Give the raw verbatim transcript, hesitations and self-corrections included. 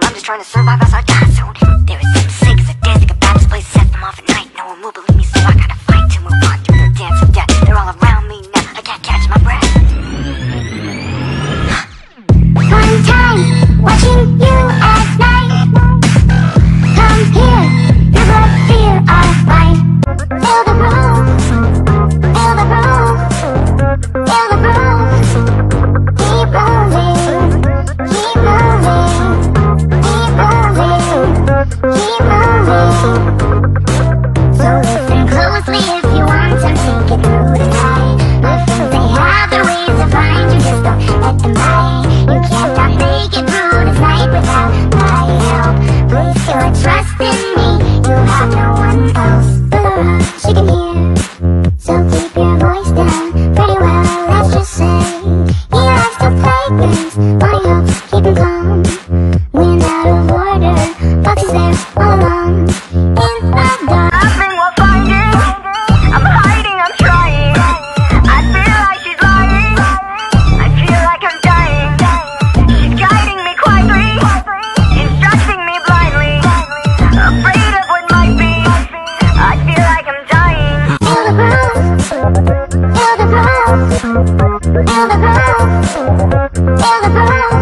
I'm just trying to survive outside time zone. There is some sick as a dancing about this place, set them off at night. No one will believe me, so I gotta fight to move on through their dance of death. They're all around me now, I can't catch my breath. One time, watching you at night. Come here, you will feel alright. Feel the groove, feel the groove, feel the groove. Keep moving, keep moving, keep moving, keep moving. So listen closely if you want to make it through the night. Listen, they have their ways to find you, just don't let them bite. You can't not make it through this night without my help. Please put your trust in me, you have no one else. She can hear, so keep your voice down. Pretty well, let's just say he likes to play games, but he helps keep him calm. When out of order, but he's there all alone in the dark. Nothing will find it. I'm hiding, I'm trying. I feel like she's lying. I feel like I'm dying. She's guiding me quietly, instructing me blindly. Afraid of what might be. I feel like I'm dying. Feel the groove, feel the groove, feel the groove, feel the groove.